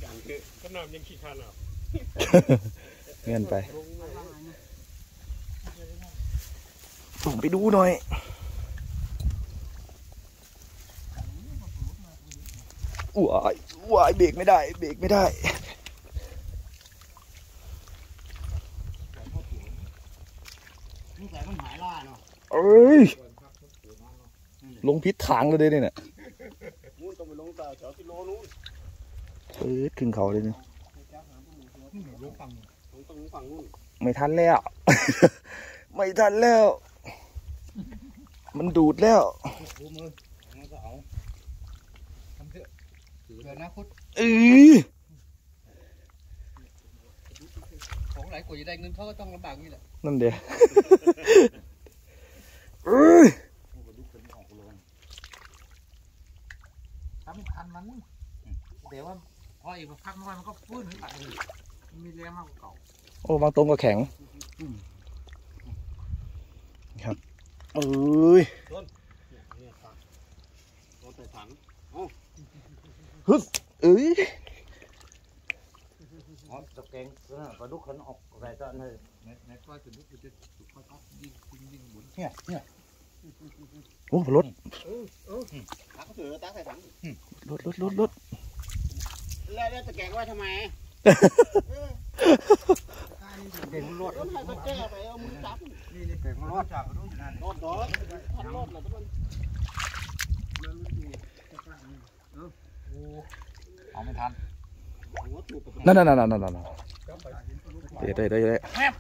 ก็น้ำยังขี้คันอ่ะเงินไปส่งไปดูหน่อยว้ายเบรกไม่ได้เบรกไม่ได้นี่ใส่มันหายล่าเนาะเอ้ยลงพิษถางเลยเนี่ยนู้นต้องไปลงตาแถวกิโลนู้นขึ้นเขาเลยเนี่ยลงฝั่งนู้นไม่ทันแล้ว ไม่ทันแล้วมันดูดแล้วดูมืองั้นก็เอาทำเถอะถือเลยนะพุทธของหลายกว่าจะได้เงินเขาก็ต้องลำบากนี่แหละนั่นเดียวทำคันมันเดี๋ยวว่าพออีกพักน้อยมันก็ฟื้นขึ้นมาเลยมีแรงมากกว่าเก่าโอ้บางตรงก็แข็งครับต้นใส่ถังฮึดตะแกงปลาดุกขันออกอะไรตอนนี้ในก้อยปลาดุกจะถูกข้าวยิงบุญเนี่ยโอ้รถตักเสือตักใส่ถังรถแล้วตะแกรงไว้ทำไมเก่งรถให้ตะแกรงไปเอามือจับนี่เก่งรถจับรถอยู่นั่นรถทันรถเลยทุกคนเอาไม่ทันนั่นเดี๋ยว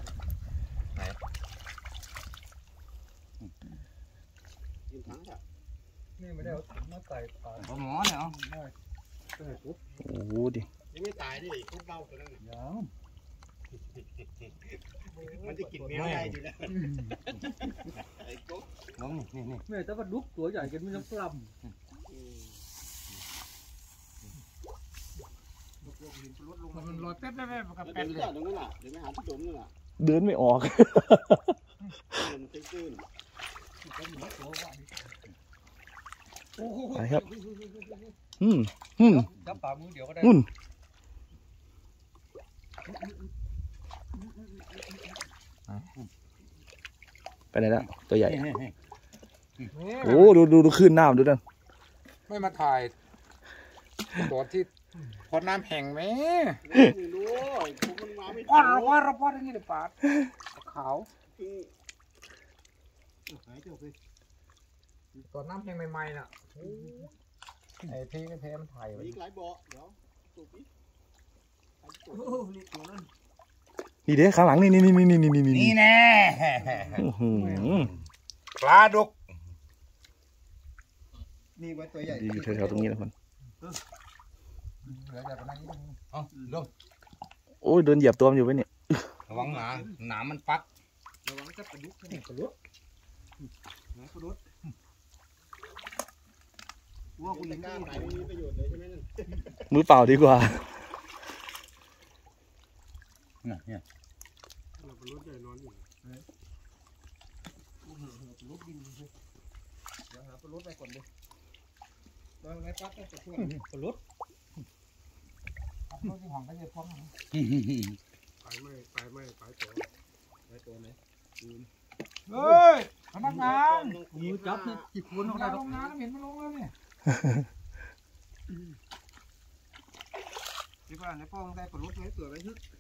นี่ไม่ได้เอาถังมาใส่ปากหมอเนี่ยโอ้โหดิยังไม่ตายดิคุกเล่าตัวนั้นยังมันจะกินแมวได้อยู่แล้วไอ้กุ๊กน้องนี่แม่แต่ว่าดุกตัวใหญ่กันมันยังปล้ำมันลอยเป๊ะๆกับแป้นเลยตรงนู้นล่ะเดี๋ยวไม่หาที่โดนนู่นล่ะเดินไม่ออกเดินตื้นไปครับจับปากมือเดี๋ยวก็ได้ไปไหนละตัวใหญ่โอ้ดูขึ้นน้ำดูนั่นไม่มาถ่ายตัวที่พอน้ำแห้งไหมดูมันมาไม่ป้อนเราป้อนอย่างนี้เลยปาดขาวตอนน้ำแห้งใหม่ๆน่ะไอ้เทมันถ่ายไว้อีกหลายบ่อเดี๋ยวสูบอีกนี่เด้ข้างหลังนี่แน่ปลาดุกนี่ไว้ตัวใหญ่ดีแถวๆตรงนี้นะคนลงโอ้ยเดินเหยียบตัวมันอยู่ไปเนี่ยระวังหนามันปักระวังจะปลาดุกว่าคุณกล้าถ่ายไม่มีประโยชน์เลยใช่ไหมนั่นมือเปล่าดีกว่าเนี่ยเราเป็นรถใหญ่นอนอยู่รถดินเลยเดี๋ยวหาเป็นรถไปก่อนดิเราในปั๊กก็จะช่วยรถที่ห้องก็จะพร้อมไปตัวไหนเฮ้ยพนักงานมือจับเนี่ยจิบคนลงลงน้ำเห็นมันลงแล้วเนี่ยที่บ้านในป้องได้ปลดรถไว้เสือไว้ฮึด